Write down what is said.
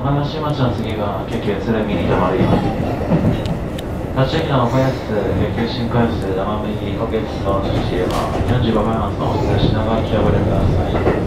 花橋町の次が京急鶴見に停まります。立ち駅の岡安、京急新快速生麦国鉄道の指示では45分発の品川駅をご利用ください。